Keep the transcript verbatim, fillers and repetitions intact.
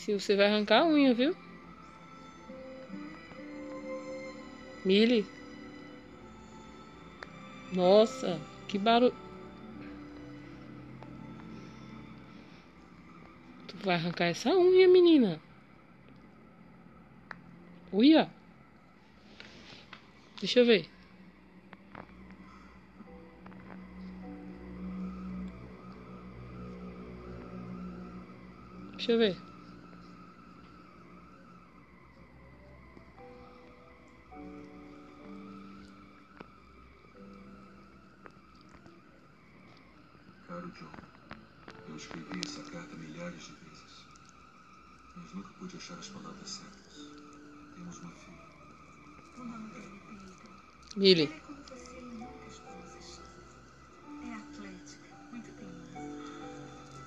Se você vai arrancar a unha, viu? Milly. Nossa, que barulho. Tu vai arrancar essa unha, menina. Uia. Deixa eu ver. Deixa eu ver. Caro John, eu escrevi essa carta milhares de vezes, mas nunca pude achar as palavras certas. Temos uma filha. Milly.